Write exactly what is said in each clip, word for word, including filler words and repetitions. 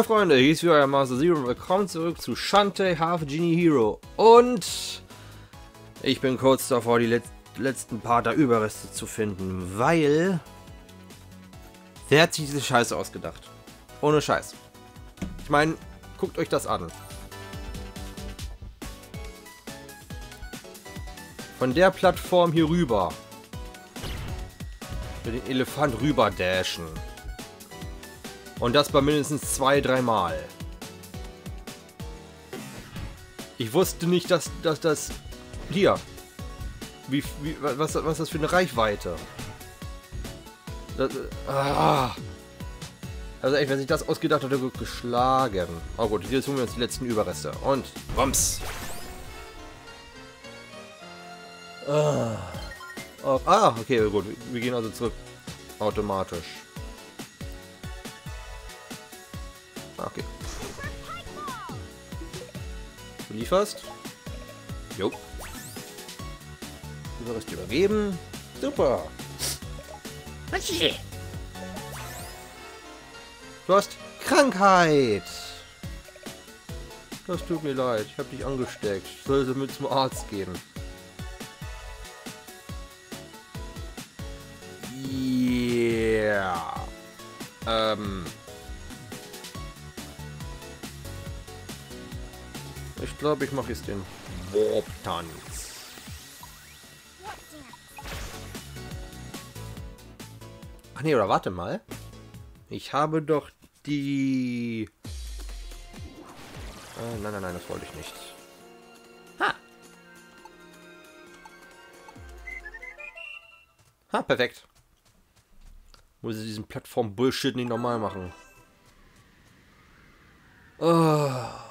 Freunde, hier ist wieder euer Master Zero und willkommen zurück zu Shantae Half Genie Hero. Und ich bin kurz davor, die Let letzten paar der Überreste zu finden, weil... Wer hat sich diese Scheiße ausgedacht? Ohne Scheiß. Ich meine, guckt euch das an. Von der Plattform hier rüber. Mit den Elefant rüber dashen. Und das bei mindestens zwei, dreimal. Ich wusste nicht, dass, dass das... Hier. Wie, wie, was, was ist das für eine Reichweite? Das, ah. Also echt, wenn sich das ausgedacht hat, hat er gut geschlagen. Oh gut, jetzt holen wir uns die letzten Überreste. Und Bums. Ah. Oh, ah, okay, gut. Wir gehen also zurück. Automatisch. Okay. Du lieferst. Jo. Überrest übergeben. Super. Du hast Krankheit. Das tut mir leid. Ich habe dich angesteckt. Ich sollte mit zum Arzt gehen. Yeah. Ähm. Ich glaube, ich mache jetzt den Warp-Tanz. Ach nee, oder warte mal. Ich habe doch die... Äh, nein, nein, nein, das wollte ich nicht. Ha! Ha, perfekt. Muss ich diesen Plattform-Bullshit nicht normal machen. Oh.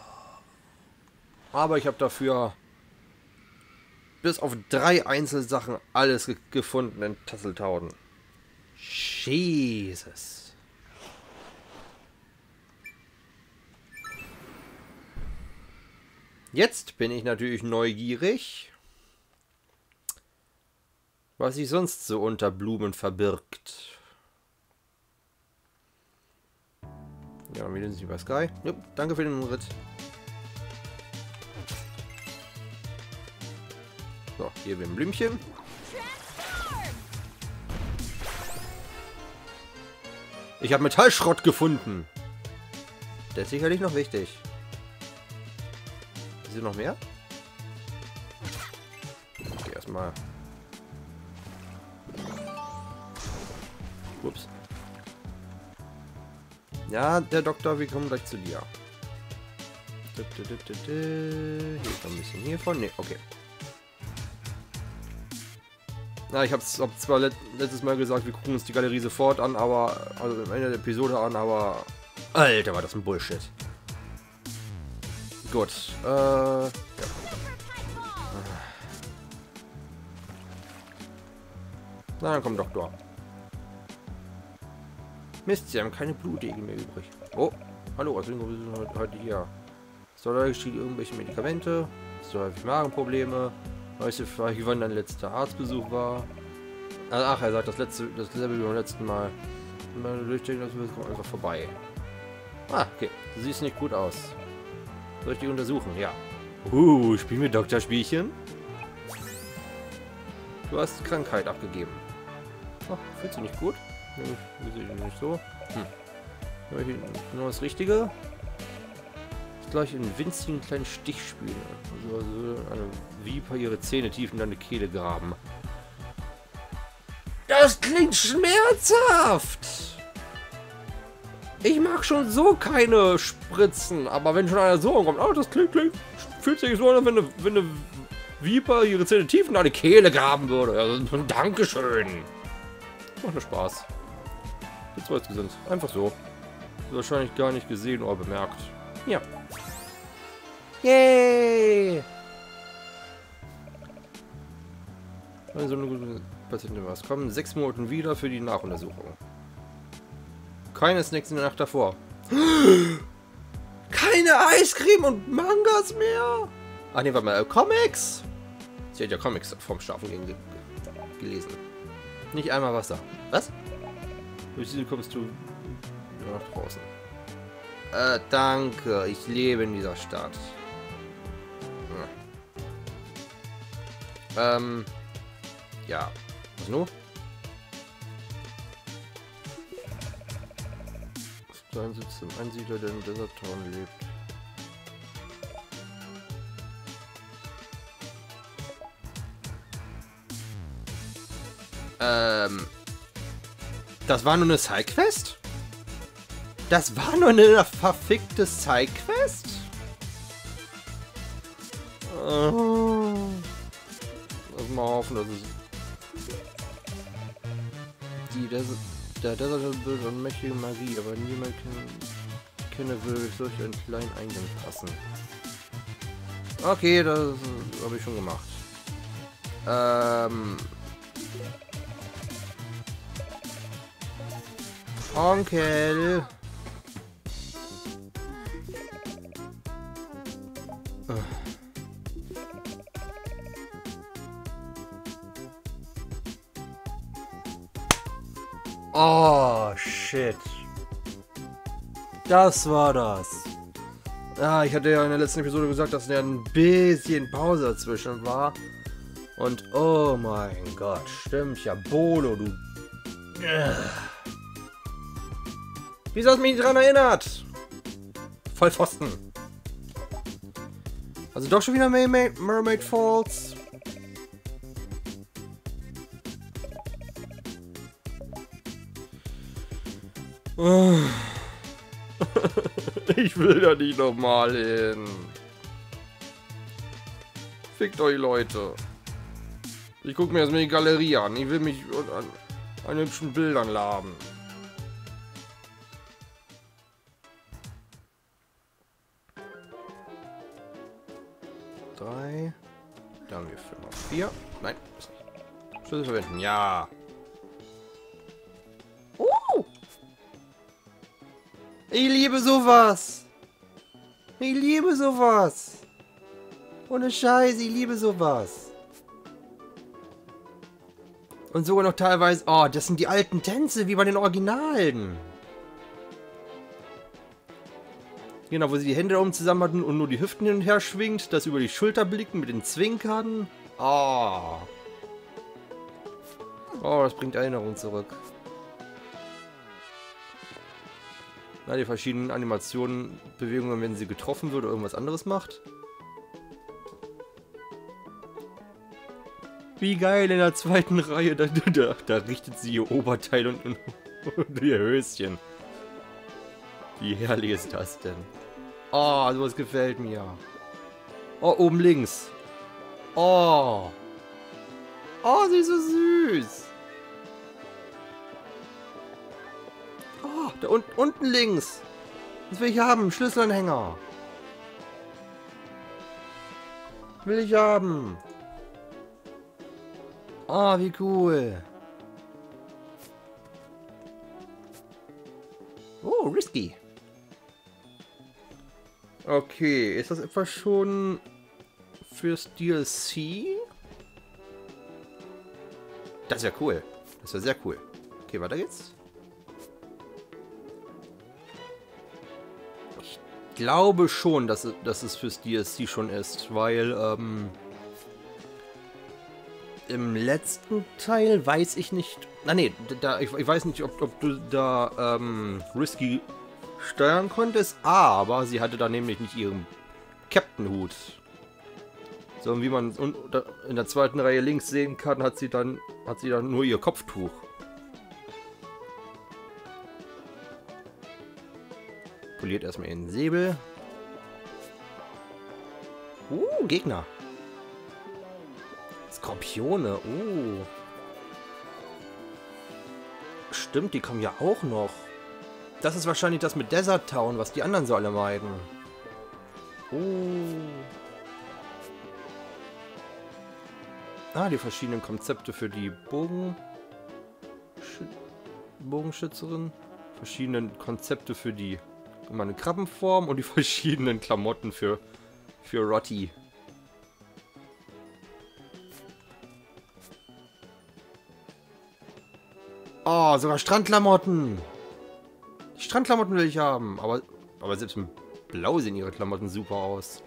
Aber ich habe dafür bis auf drei Einzelsachen alles ge gefunden in Tasseltauden. Jesus. Jetzt bin ich natürlich neugierig, was sich sonst so unter Blumen verbirgt. Ja, wir sind Sie bei Sky. Jupp, danke für den Ritt. So, hier bin Blümchen. Ich habe Metallschrott gefunden. Der ist sicherlich noch wichtig. Ist hier noch mehr? Okay, erstmal. Ups. Ja, der Doktor, wir kommen gleich zu dir. Hier ist noch ein bisschen hiervon. Ne, okay. Na, ich habe es zwar let letztes Mal gesagt, wir gucken uns die Galerie sofort an, aber also am Ende der Episode an, aber Alter, war das ein Bullshit. Gut, äh, ja. Na, dann kommt Doktor. Mist, sie haben keine Blutegel mehr übrig. Oh, hallo, was sind wir heute hier? Soll geschieht irgendwelche Medikamente? So häufig Magenprobleme? Weißt du, wann dein letzter Arztbesuch war? Ach, er sagt das letzte, das Level beim letzten Mal. Wenn du durchdenken, das kommt einfach vorbei. Ah, okay. Du siehst nicht gut aus. Soll ich dich untersuchen? Ja. Uh, spielen wir Doktorspielchen? Du hast Krankheit abgegeben. Ach, fühlst du nicht gut? Nicht, nicht so. Hm. Nur das Richtige. Gleich einen winzigen kleinen Stich spielen. Also, also eine Viper ihre Zähne tief in deine Kehle graben. Das klingt schmerzhaft! Ich mag schon so keine Spritzen, aber wenn schon einer so kommt, oh, das klingt, klingt, fühlt sich so an, wenn eine, wenn eine Viper ihre Zähne tief in deine Kehle graben würde. Also, Dankeschön. Macht nur Spaß. Jetzt weiß gesinnt. Einfach so. Wahrscheinlich gar nicht gesehen oder bemerkt. Ja. Yay! Also eine gute Patientin was kommen. Sechs Monate wieder für die Nachuntersuchung. Keine Snacks in der Nacht davor. Keine Eiscreme und Mangas mehr? Ach ne, warte mal. Äh, Comics? Sie hat ja Comics vom Schlafen ge gelesen. Nicht einmal Wasser. Was? Durch diese kommst du nach draußen. Äh, danke. Ich lebe in dieser Stadt. Hm. Ähm. Ja. Was nun? Sein Sitz im Einsiedler, der in Desert Town lebt. Ähm. Das war nur eine Sidequest? Das war nur eine verfickte Sidequest? Oh. Lass mal hoffen, dass es... Die Desert... Der Desert Bild und mächtige Magie, aber niemand kann, kenne will durch solch einen kleinen Eingang passen. Okay, das habe ich schon gemacht. Ähm... Onkel! Oh, shit. Das war das. Ah, ich hatte ja in der letzten Episode gesagt, dass ja ein bisschen Pause dazwischen war. Und oh mein Gott, stimmt ja, Bolo, du... Wieso hast du mich nicht daran erinnert? Voll Pfosten. Also doch schon wieder Mermaid, Mermaid Falls. Ich will da nicht nochmal hin. Fickt euch, Leute. Ich gucke mir erstmal die Galerie an. Ich will mich an, an hübschen Bildern laben. Drei. Da haben wir fünf. Vier. Nein. Schlüssel verwenden. Ja. Uh. Ich liebe sowas. Ich liebe sowas. Ohne Scheiß, ich liebe sowas. Und sogar noch teilweise... Oh, das sind die alten Tänze, wie bei den Originalen. Genau, wo sie die Hände oben zusammen hatten und nur die Hüften hin und her schwingt. Das über die Schulter blicken mit den Zwinkern. Oh. Oh, das bringt Erinnerungen zurück. Na, die verschiedenen Animationen, Bewegungen, wenn sie getroffen wird oder irgendwas anderes macht. Wie geil in der zweiten Reihe. Da, da, da richtet sie ihr Oberteil und, und, und ihr Höschen. Wie herrlich ist das denn? Oh, sowas gefällt mir. Oh, oben links. Oh. Oh, sie ist so süß. Oh, da un unten links. Was will ich haben? Schlüsselanhänger. Will ich haben. Oh, wie cool. Oh, risky. Okay, ist das etwa schon fürs D L C? Das wäre cool. Das wäre sehr cool. Okay, weiter geht's. Ich glaube schon, dass es, dass es fürs D L C schon ist, weil ähm, im letzten Teil weiß ich nicht... Na nee, da, ich, ich weiß nicht, ob, ob du da ähm, Risky steuern konntest, aber sie hatte da nämlich nicht ihren Captain-Hut. Sondern wie man in der zweiten Reihe links sehen kann, hat sie dann, hat sie dann nur ihr Kopftuch. Poliert erstmal ihren Säbel. Uh, Gegner. Skorpione, uh. Stimmt, die kommen ja auch noch. Das ist wahrscheinlich das mit Desert Town, was die anderen so alle meiden. Uh. Ah, die verschiedenen Konzepte für die Bogen... Sch Bogenschützerin. Verschiedenen Konzepte für die meine Krabbenform und die verschiedenen Klamotten für, für Rotti. Oh, sogar Strandklamotten. Die Strandklamotten will ich haben, aber Aber selbst mit Blau sehen ihre Klamotten super aus.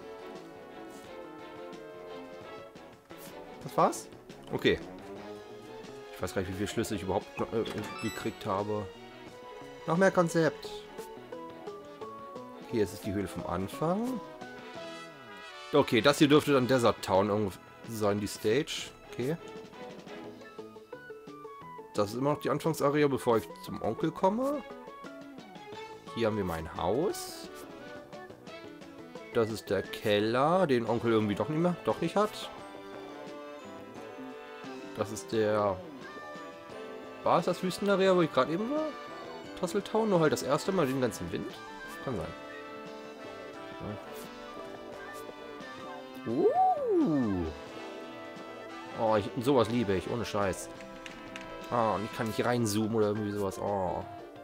Das war's? Okay. Ich weiß gar nicht, wie viele Schlüssel ich überhaupt noch, äh, gekriegt habe. Noch mehr Konzept. Okay, jetzt ist die Höhle vom Anfang. Okay, das hier dürfte dann Desert Town irgendwo sein, die Stage. Okay. Das ist immer noch die Anfangsarea, bevor ich zum Onkel komme. Hier haben wir mein Haus. Das ist der Keller, den Onkel irgendwie doch nicht mehr, doch nicht hat. Das ist der... War es das Wüstenarea, wo ich gerade eben war? Tasseltown, nur halt das erste Mal den ganzen Wind? Kann sein. Ja. Uh. Oh, ich, sowas liebe ich, ohne Scheiß. Ah, und ich kann nicht reinzoomen oder irgendwie sowas. Oh.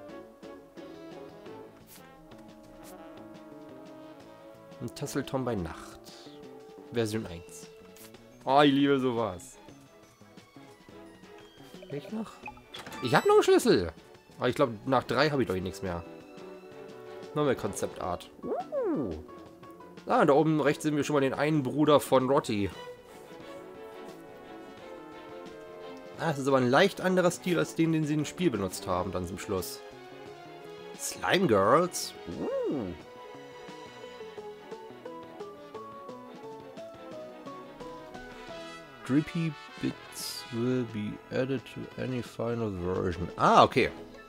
Ein Tasseltown bei Nacht. Version eins. Oh, ich liebe sowas. Ich noch? Ich habe noch einen Schlüssel. Aber ich glaube, nach drei habe ich doch nichts mehr. Noch mehr Konzeptart. Uh. Ah, da oben rechts sehen wir schon mal den einen Bruder von Rotti. Ah, das ist aber ein leicht anderer Stil als den, den sie im Spiel benutzt haben, dann zum Schluss. Slime Girls. Uh. Drippy bits will be added to any final version. Ah, okay.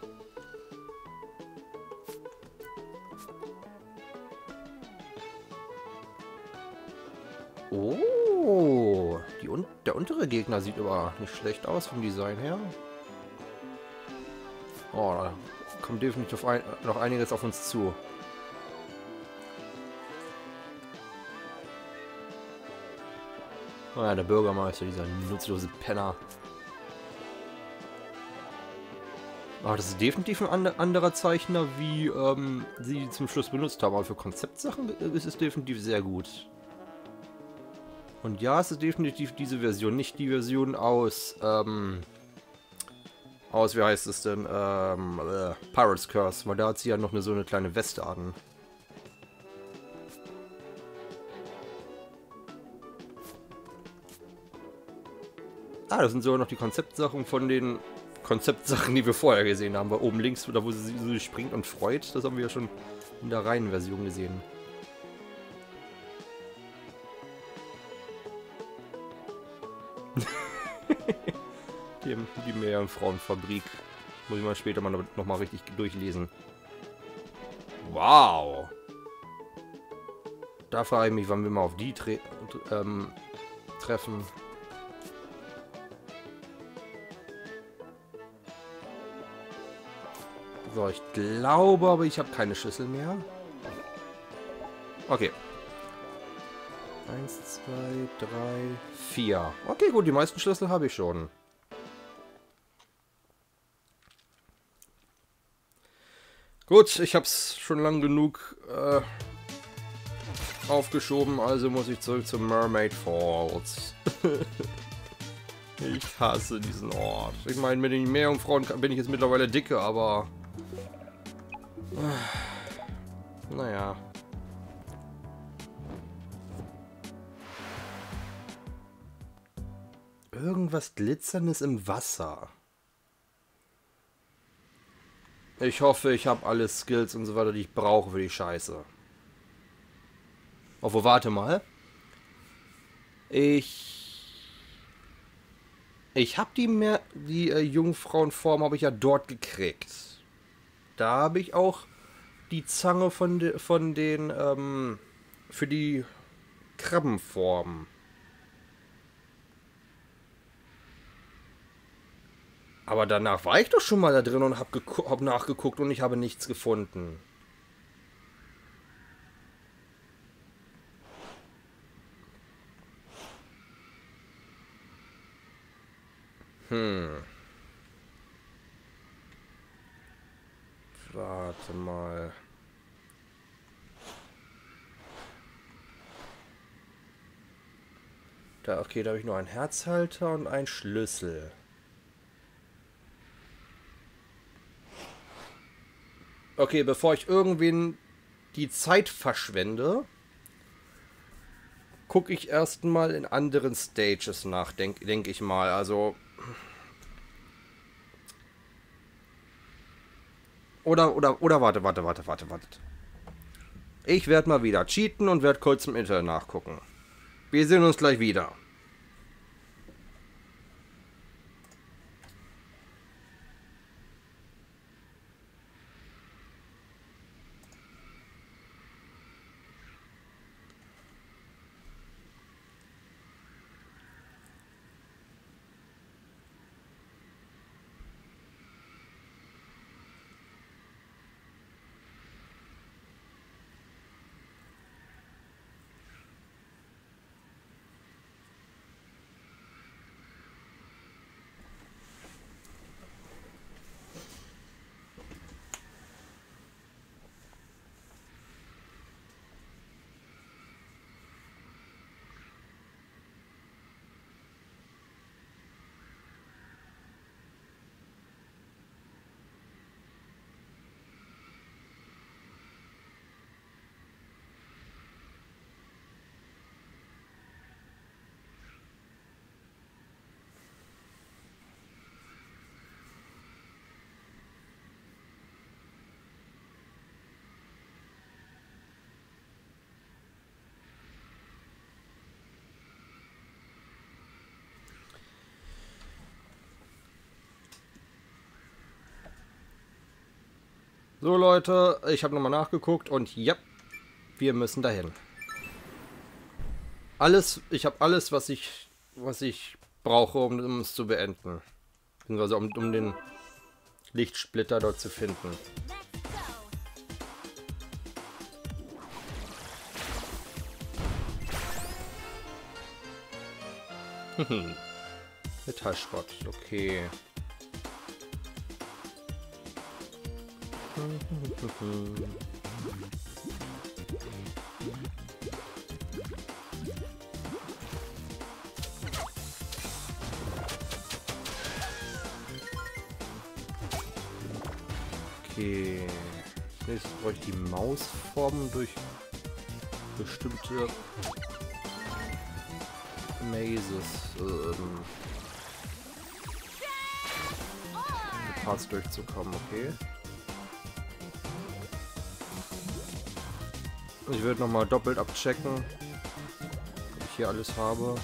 Oh, die un der untere Gegner sieht aber nicht schlecht aus vom Design her. Oh, da kommt definitiv ein noch einiges auf uns zu. Oh ja, der Bürgermeister, dieser nutzlose Penner. Aber das ist definitiv ein anderer Zeichner, wie ähm, sie zum Schluss benutzt haben. Aber für Konzeptsachen ist es definitiv sehr gut. Und ja, es ist definitiv diese Version, nicht die Version aus, ähm, aus, wie heißt es denn, ähm, äh, Pirate's Curse, weil da hat sie ja noch eine, so eine kleine Weste an. Ah, das sind sogar noch die Konzeptsachen von den Konzeptsachen, die wir vorher gesehen haben. Weil oben links, da wo sie, sie springt und freut, das haben wir ja schon in der reinen Version gesehen. die, die Meerjungfrauenfabrik. Muss ich mal später mal noch mal richtig durchlesen. Wow! Da frage ich mich, wann wir mal auf die tre ähm, treffen. So, ich glaube, aber ich habe keine Schlüssel mehr. Okay. Eins, zwei, drei, vier. Okay, gut, die meisten Schlüssel habe ich schon. Gut, ich habe es schon lang genug äh, aufgeschoben, also muss ich zurück zum Mermaid Falls. Ich hasse diesen Ort. Ich meine, mit den Meerjungfrauen bin ich jetzt mittlerweile dicke, aber... Naja. Irgendwas Glitzerndes im Wasser. Ich hoffe, ich habe alle Skills und so weiter, die ich brauche für die Scheiße. Oh, warte mal. Ich... Ich habe die mehr... Die äh, Jungfrauenform habe ich ja dort gekriegt. Da habe ich auch die Zange von, de, von den, ähm, für die Krabbenform. Aber danach war ich doch schon mal da drin und habe hab nachgeguckt und ich habe nichts gefunden. Hm. Warte mal. Da, okay, da habe ich nur einen Herzhalter und einen Schlüssel. Okay, bevor ich irgendwen die Zeit verschwende, gucke ich erstmal in anderen Stages nach, denke denk ich mal. Also. Oder, oder, oder, warte, warte, warte, warte, warte. Ich werde mal wieder cheaten und werde kurz im Internet nachgucken. Wir sehen uns gleich wieder. So Leute, ich habe nochmal nachgeguckt und ja, wir müssen dahin. Alles, ich habe alles, was ich, was ich brauche, um, um es zu beenden. Beziehungsweise um, um den Lichtsplitter dort zu finden. Metallschrott, okay. Okay. Nächstes brauche ich die Mausformen durch bestimmte Mazes. Ähm, Parts durchzukommen, okay. Ich würde nochmal doppelt abchecken, ob ich hier alles habe.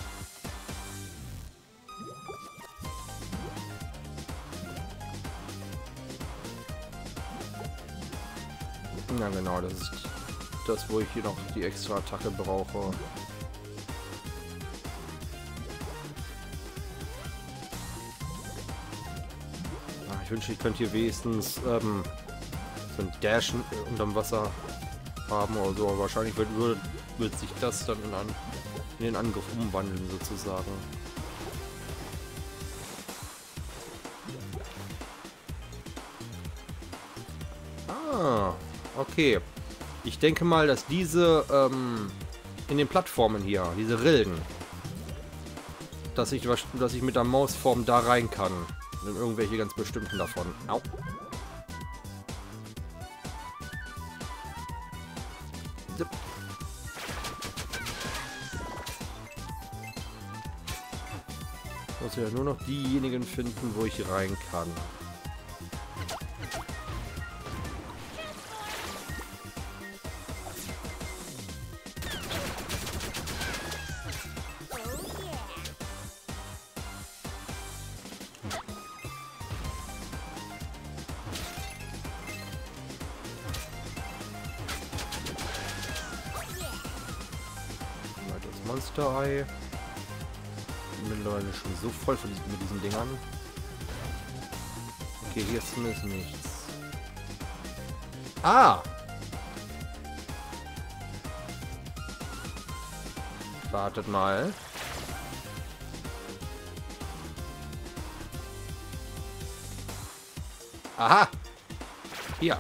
Na genau, das ist das, wo ich hier noch die extra Attacke brauche. Ich wünsche, ich könnte hier wenigstens ähm, so ein Dashen unterm Wasser haben oder so. Aber wahrscheinlich wird, wird, wird sich das dann in, an, in den Angriff umwandeln, sozusagen. Ah, okay. Ich denke mal, dass diese ähm, in den Plattformen hier, diese Rillen, dass ich, dass ich mit der Mausform da rein kann. In irgendwelche ganz bestimmten davon. Au. Ich muss ja nur noch diejenigen finden, wo ich rein kann. Monster-Ei. Mittlerweile schon so voll von diesen, mit diesen Dingern. Okay, hier ist zumindest nichts. Ah! Wartet mal. Aha! Hier.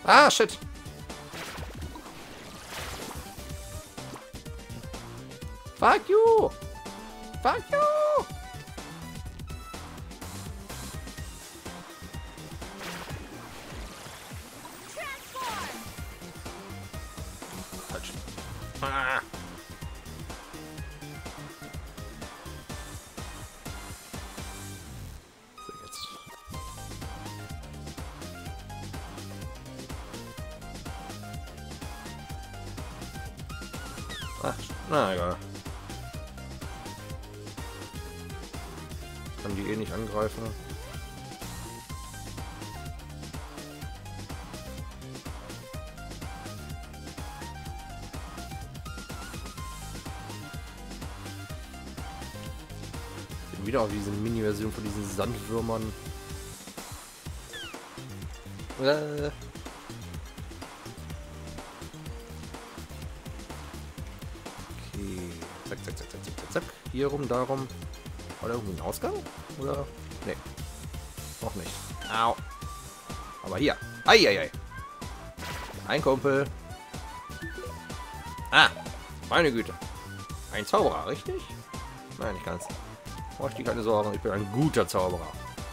Ah, shit. Fuck you. Fuck you. Falsch. Ah. So, jetzt. Ach, na egal. Kann die eh nicht angreifen. Bin wieder auf diese Mini-Version von diesen Sandwürmern. Äh. Okay. Zack, zack, zack, zack, zack, zack. Hier rum, darum. War da irgendwie ein Ausgang? Oder? Nee. Noch nicht. Au. Aber hier. Eieiei. Ein Kumpel. Ah. Meine Güte. Ein Zauberer, richtig? Nein, nicht ganz. Brauche ich dir keine Sorgen. Ich bin ein guter Zauberer.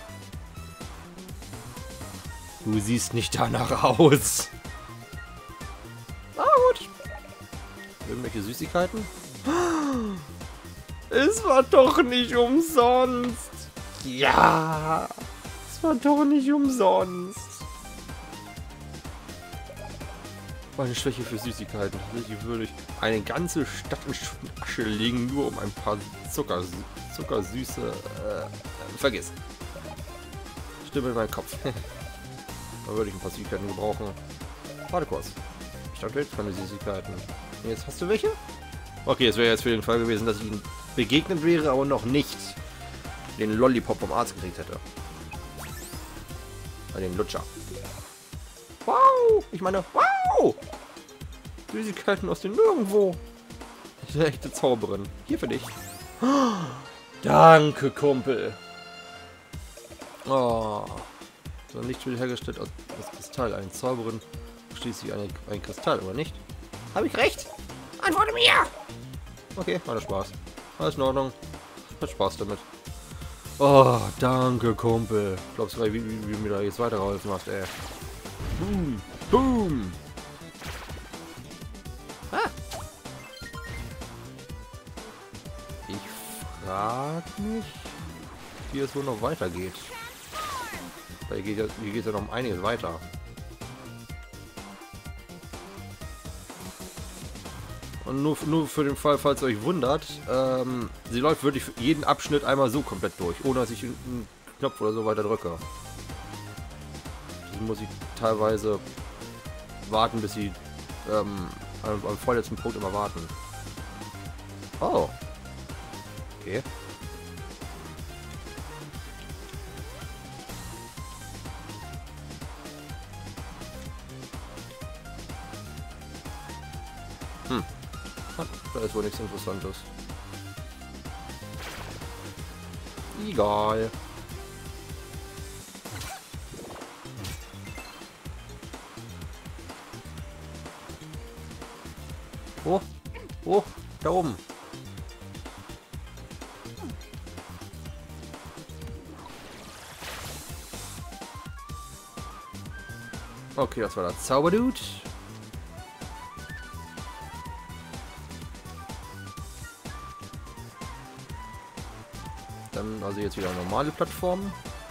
Du siehst nicht danach aus. Ah, gut. Irgendwelche Süßigkeiten? Es war doch nicht umsonst. Ja, es war doch nicht umsonst. Meine Schwäche für Süßigkeiten. Tatsächlich würde ich eine ganze Stadt in Schutt und Asche legen, nur um ein paar Zucker, zuckersüße... Äh, vergiss. Stimme in meinen Kopf. Da würde ich ein paar Süßigkeiten gebrauchen. Warte kurz. Ich dachte jetzt keine Süßigkeiten. Jetzt hast du welche? Okay, es wäre jetzt für den Fall gewesen, dass ich ihn begegnet wäre, aber noch nicht den Lollipop vom Arzt gekriegt hätte. Den Lutscher. Wow! Ich meine, wow! Süßigkeiten aus dem Nirgendwo. Das ist eine echte Zauberin. Hier für dich. Oh, danke, Kumpel. Oh. So ein Lichtspiel hergestellt aus, aus Kristall. Eine Zauberin schließlich eine, ein Kristall, oder nicht? Habe ich recht? Antworte mir! Okay, war das Spaß. Alles in Ordnung. Hat Spaß damit. Oh, danke, Kumpel. Glaubst du, wie, wie, wie du mir da jetzt weitergeholfen hast, ey? Boom. Boom. Ah. Ich frage mich, wie es wohl noch weitergeht. Weil hier geht hier geht ja noch um einiges weiter. Und nur, nur für den Fall, falls ihr euch wundert, ähm, sie läuft wirklich für jeden Abschnitt einmal so komplett durch, ohne dass ich einen Knopf oder so weiter drücke. Also muss ich teilweise warten, bis sie ähm, am, am vorletzten Punkt immer warten. Oh. Okay. Hm. Da ist wohl nichts Interessantes. Egal. Oh, oh, da oben. Okay, das war der Zauberdude. Dann also jetzt wieder eine normale Plattform.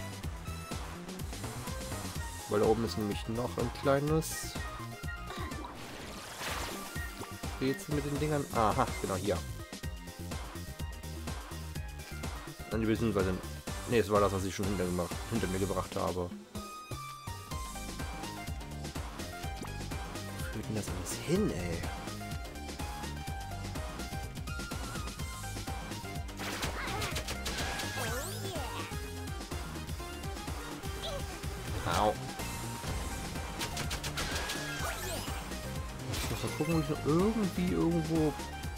Weil da oben ist nämlich noch ein kleines Rätsel mit den Dingern. Aha, genau hier. Dann die beziehungsweise. Ne, es war das, was ich schon hinter, gemacht, hinter mir gebracht habe. Wo führt denn das alles hin, ey? Au. Ich muss mal gucken, ob ich noch irgendwie irgendwo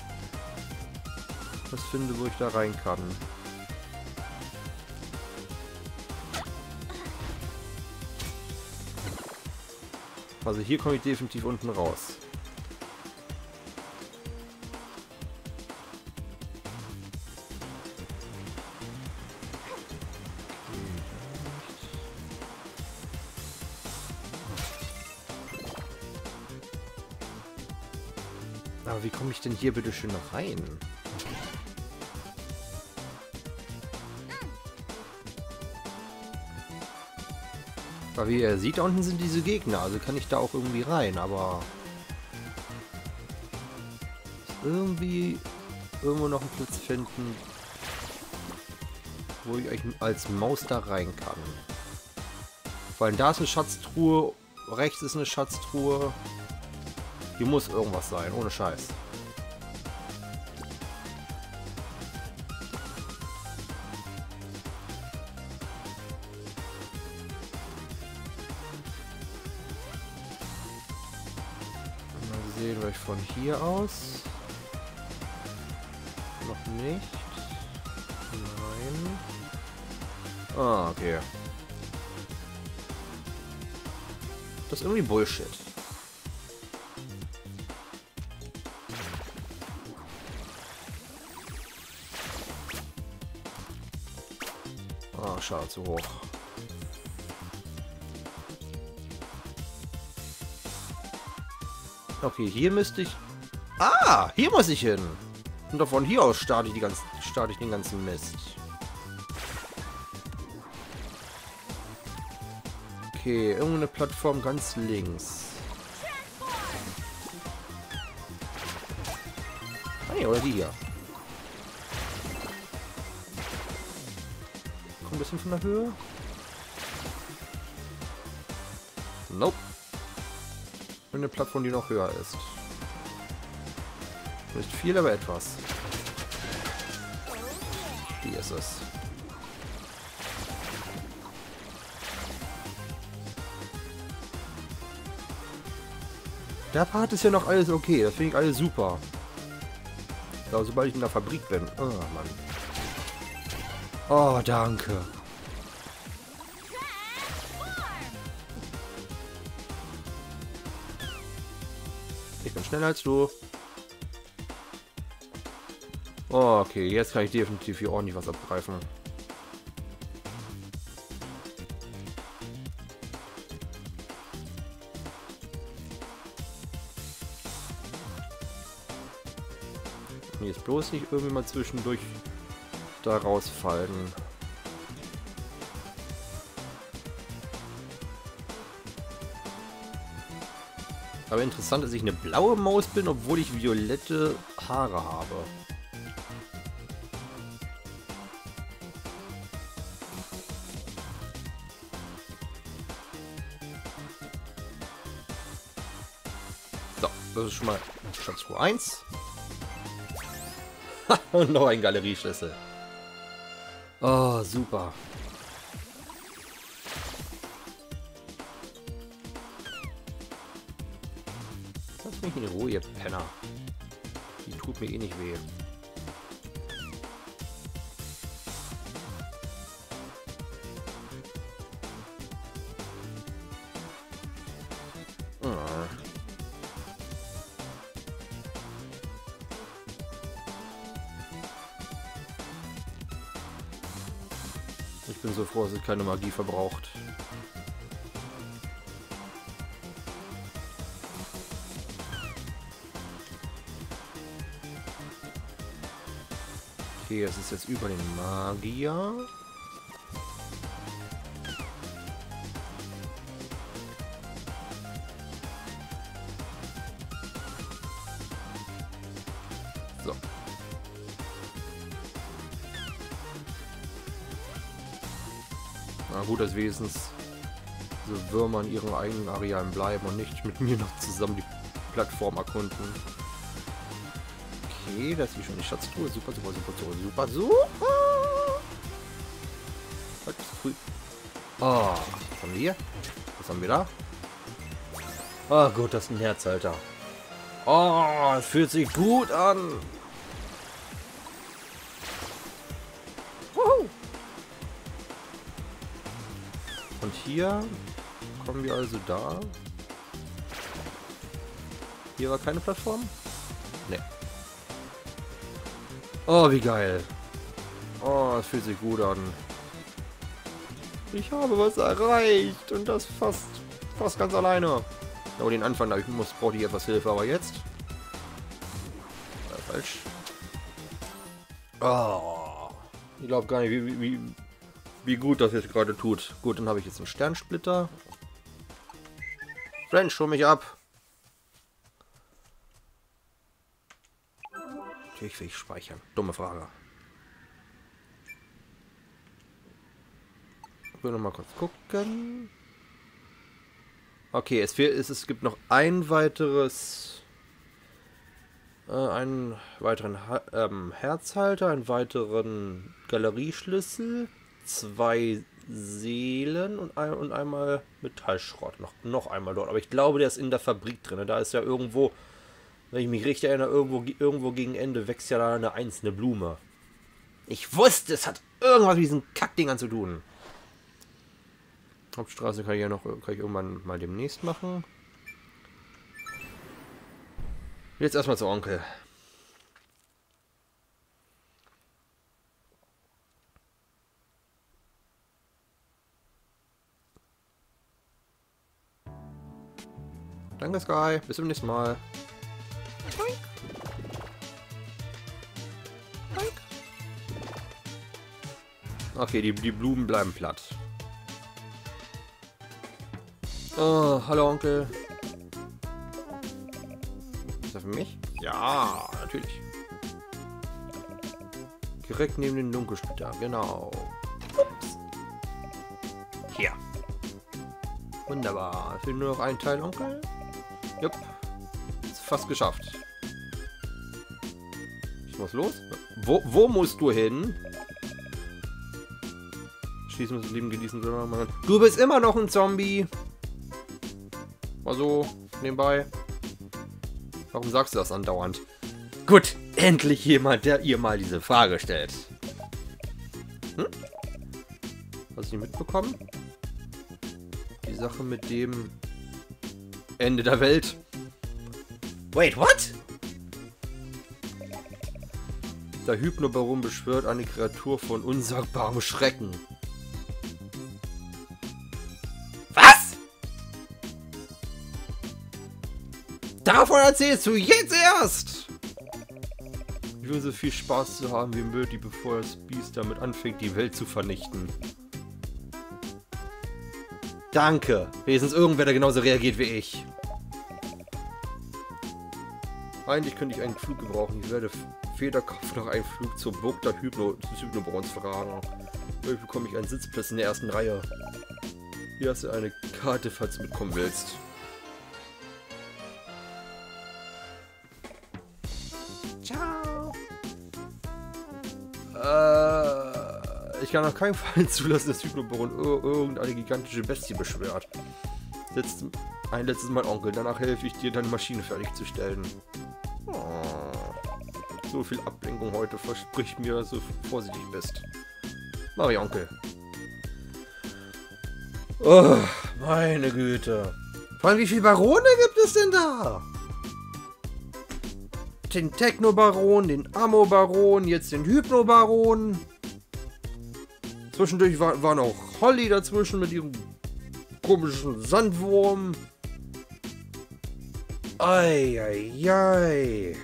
was finde, wo ich da rein kann. Also hier komme ich definitiv unten raus. Aber wie komme ich denn hier bitte schön rein? Weil wie ihr seht, da unten sind diese Gegner, also kann ich da auch irgendwie rein, aber irgendwie irgendwo noch einen Platz finden, wo ich euch als Maus da rein kann. Vor allem da ist eine Schatztruhe, rechts ist eine Schatztruhe. Hier muss irgendwas sein, ohne Scheiß. Mal sehen wir von hier aus. Noch nicht. Nein. Ah, okay. Das ist irgendwie Bullshit. Ah, schade, zu hoch. Okay, hier müsste ich... Ah, hier muss ich hin. Und von hier aus starte ich, die ganzen, starte ich den ganzen Mist. Okay, irgendeine Plattform ganz links. Ah, nee, oder die hier. Kommt ein bisschen von der Höhe. Nope. Eine Plattform, die noch höher ist. Nicht viel, aber etwas. Die ist es. Der Part ist ja noch alles okay. Das finde ich alles super. Aber sobald ich in der Fabrik bin. Oh, Mann. Oh, danke. Ich bin schneller als du. Oh, okay, jetzt kann ich definitiv hier ordentlich was abgreifen. Jetzt bloß nicht irgendwie mal zwischendurch da rausfallen. Aber interessant, dass ich eine blaue Maus bin, obwohl ich violette Haare habe. So, das ist schon mal Schatztruhe eins. Und noch ein Galerieschlüssel. Oh, super. Lass mich in Ruhe, ihr Penner. Die tut mir eh nicht weh. Ich bin so froh, dass es keine Magie verbraucht. Okay, es ist jetzt über den Magier. So. Na gut, dass wenigstens so Würmer in ihren eigenen Arealen bleiben und nicht mit mir noch zusammen die Plattform erkunden. Okay, das ist hier schon die Schatztruhe. Super, super, super, super, super, super. Halt, früh. Oh, was haben wir hier? Was haben wir da? Oh gut, das ist ein Herzhalter. Oh, es fühlt sich gut an. Wuhu. Und hier kommen wir also da. Hier war keine Plattform? Ne. Oh, wie geil. Oh, das fühlt sich gut an. Ich habe was erreicht und das fast, fast ganz alleine. Aber den Anfang, da ich muss, brauche ich etwas Hilfe, aber jetzt. Ja, falsch. Oh, ich glaube gar nicht, wie, wie, wie gut das jetzt gerade tut. Gut, dann habe ich jetzt einen Sternsplitter. French, hol mich ab. Natürlich will ich speichern. Dumme Frage. Ich will noch mal kurz gucken. Okay, es, fehlt, es, es gibt noch ein weiteres... Äh, einen weiteren ha ähm, Herzhalter, einen weiteren Galerieschlüssel, zwei Seelen und, ein, und einmal Metallschrott. Noch, noch einmal dort. Aber ich glaube, der ist in der Fabrik drin. Da ist ja irgendwo, wenn ich mich richtig erinnere, irgendwo, irgendwo gegen Ende wächst ja da eine einzelne Blume. Ich wusste, es hat irgendwas mit diesen Kackdingern zu tun. Hauptstraße kann ich ja noch kann ich irgendwann mal demnächst machen. Jetzt erstmal zu Onkel. Danke, Sky. Bis zum nächsten Mal. Okay, die, die Blumen bleiben platt. Oh, hallo Onkel. Ist das für mich? Ja, natürlich. Direkt neben den Dunkelsplitter, genau. Ups. Hier. Wunderbar. Fehlt nur noch ein Teil, Onkel. Jupp. Ist fast geschafft. Ich muss los. Wo, wo musst du hin? Schießen muss das Leben genießen. Du bist immer noch ein Zombie. Mal so, nebenbei. Warum sagst du das andauernd? Gut, endlich jemand, der ihr mal diese Frage stellt. Hm? Hast du nicht mitbekommen? Die Sache mit dem Ende der Welt. Wait, what? Der Hypnobaron beschwört eine Kreatur von unsagbarem Schrecken. Was? Davon erzählst du jetzt erst! Ich will so viel Spaß zu haben wie möglich, bevor das Biest damit anfängt, die Welt zu vernichten. Danke. Wenigstens irgendwer, der genauso reagiert wie ich. Eigentlich könnte ich einen Flug gebrauchen. Ich werde Federkopf nach einem Flug zur Burg der Hypno des Hypnobarons fragen. Vielleicht bekomme ich einen Sitzplatz in der ersten Reihe. Hier hast du eine Karte, falls du mitkommen willst. Ciao. Äh, ich kann auf keinen Fall zulassen, dass Hypnobaron irgendeine gigantische Bestie beschwört. Setzt ein letztes Mal, Onkel. Danach helfe ich dir, deine Maschine fertigzustellen. Oh, so viel Ablenkung heute. Versprich mir, dass du vorsichtig bist. Mach ich, Onkel. Oh, meine Güte. Vor allem, wie viele Barone gibt es denn da? Den Techno-Baron, den Ammo-Baron, jetzt den Hypno-Baron. Zwischendurch war, war noch Holly dazwischen mit ihrem komischen Sandwurm. Eieiei.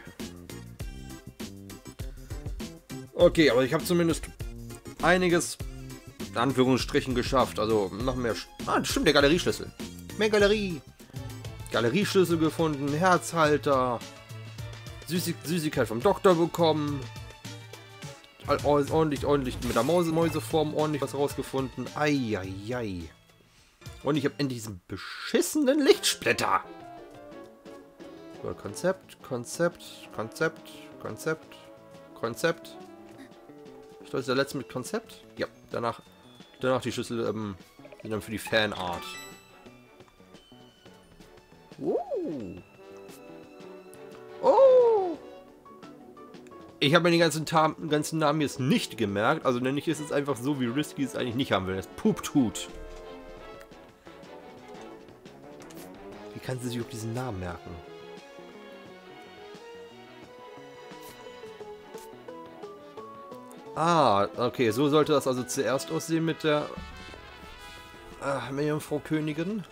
Okay, aber ich habe zumindest einiges in Anführungsstrichen geschafft. Also noch mehr... Sch ah, stimmt, der Galerieschlüssel. Mehr Galerie. Galerieschlüssel gefunden, Herzhalter. Süßig Süßigkeit vom Doktor bekommen. Ordentlich, ordentlich mit der Mäuse Mäuseform ordentlich was rausgefunden. Eieiei. Und ich habe endlich diesen beschissenen Lichtsplitter. So, Konzept, Konzept, Konzept, Konzept, Konzept. Ich glaube, das ist der letzte mit Konzept. Ja, danach, danach die Schlüssel ähm, sind dann für die Fanart. Uh. Oh. Ich habe mir den ganzen, ganzen Namen jetzt nicht gemerkt. Also nenne ich es jetzt einfach so, wie Risky es eigentlich nicht haben will. Das Poop-Tut. Wie kann sie sich auf diesen Namen merken? Ah, okay, so sollte das also zuerst aussehen mit der äh, Meerjungfrau Königin.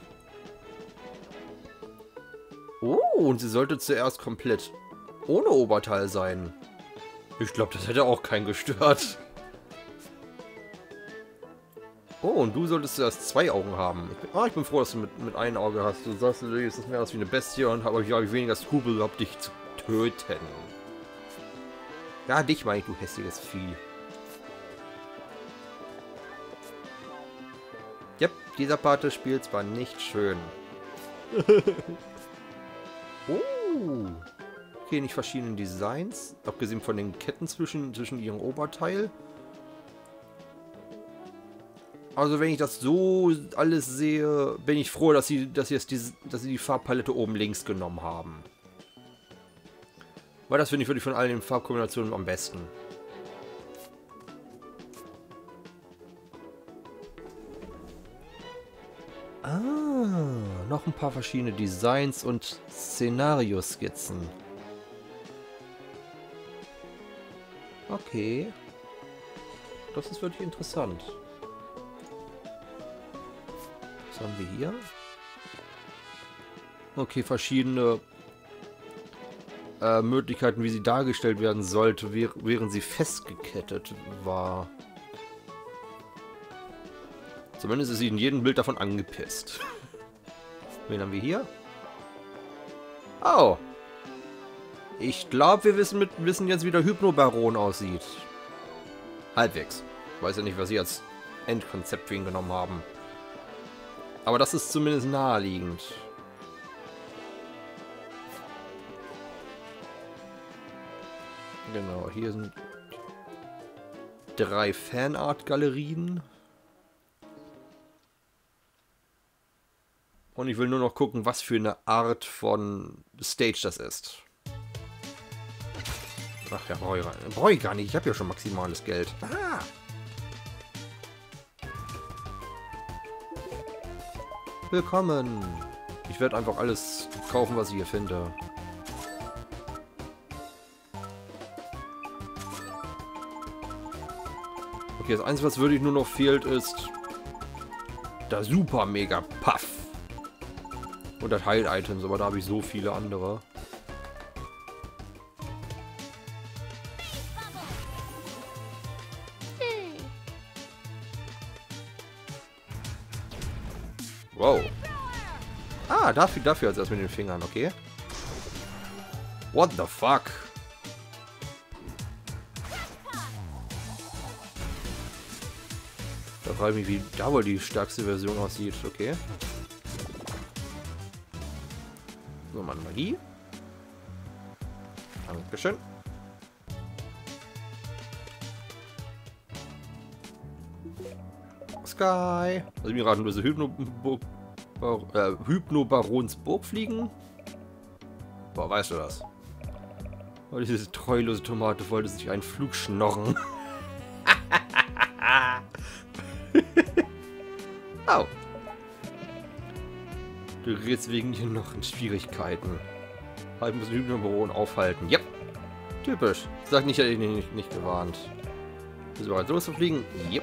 Oh, und sie sollte zuerst komplett ohne Oberteil sein. Ich glaube, das hätte auch keinen gestört. Oh, und du solltest zuerst zwei Augen haben. Ich bin, ah, ich bin froh, dass du mit, mit einem Auge hast. Du sagst, du siehst mehr aus wie eine Bestie und habe ich, hab ich weniger Skrupel gehabt, dich zu töten. Ja, dich meine ich, du hässliches Vieh. Yep, dieser Part des Spiels war nicht schön. Oh. Okay, nicht verschiedene Designs. Abgesehen von den Ketten zwischen, zwischen ihrem Oberteil. Also wenn ich das so alles sehe, bin ich froh, dass sie, dass sie, jetzt diese, dass sie die Farbpalette oben links genommen haben. Weil das finde ich wirklich von allen Farbkombinationen am besten. Ah, noch ein paar verschiedene Designs und Szenarioskizzen. Okay. Das ist wirklich interessant. Was haben wir hier? Okay, verschiedene äh, Möglichkeiten, wie sie dargestellt werden sollte, während sie festgekettet war. Zumindest ist sie in jedem Bild davon angepisst. Wen haben wir hier? Oh. Ich glaube, wir wissen, mit, wissen jetzt, wie der Hypnobaron aussieht. Halbwegs. Ich weiß ja nicht, was sie als Endkonzept für ihn genommen haben. Aber das ist zumindest naheliegend. Genau, hier sind drei Fanart-Galerien. Und ich will nur noch gucken, was für eine Art von Stage das ist. Ach ja, brauche ich, brauch ich gar nicht. Ich habe ja schon maximales Geld. Ah. Willkommen. Ich werde einfach alles kaufen, was ich hier finde. Okay, das Einzige, was wirklich nur noch fehlt, ist der Super Mega Puff. Und das Heil-Items, aber da habe ich so viele andere. Wow. Ah, dafür, dafür als erst mit den Fingern, okay. What the fuck? Da frage ich mich, wie da wohl die stärkste Version aussieht, okay. So, meine Magie. Dankeschön. Sky. Also mir raten, böse Hypno äh, Hypnobarons Burg fliegen. Boah, weißt du das? Oh, diese treulose Tomate wollte sich einen Flug schnorren. Au. Du gerätst wegen hier noch in Schwierigkeiten. Halt muss den Hypnobaron aufhalten. Yep. Typisch. Sag nicht, hätte ich ihn nicht, nicht gewarnt. Bist du bereit loszufliegen? Yep.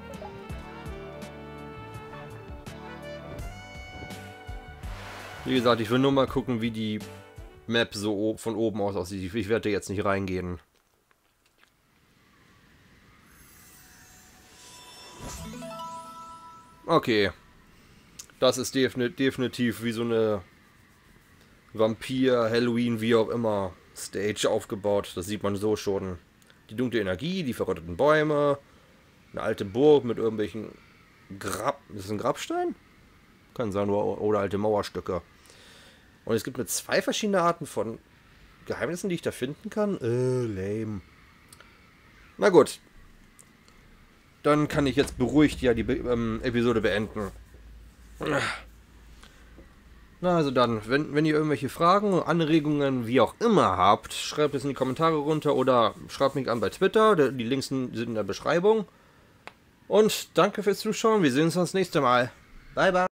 Wie gesagt, ich will nur mal gucken, wie die Map so von oben aus aussieht. Ich werde jetzt nicht reingehen. Okay. Das ist definitiv wie so eine Vampir, Halloween, wie auch immer Stage aufgebaut. Das sieht man so schon. Die dunkle Energie, die verrotteten Bäume, eine alte Burg mit irgendwelchen Grab... Ist das ein Grabstein? Kann sein, oder, oder alte Mauerstücke. Und es gibt mir zwei verschiedene Arten von Geheimnissen, die ich da finden kann. Äh, lame. Na gut. Dann kann ich jetzt beruhigt ja die ähm, Episode beenden. Na, also dann, wenn, wenn ihr irgendwelche Fragen, Anregungen, wie auch immer habt, schreibt es in die Kommentare runter oder schreibt mich an bei Twitter. Die Links sind in der Beschreibung. Und danke fürs Zuschauen. Wir sehen uns das nächste Mal. Bye, bye.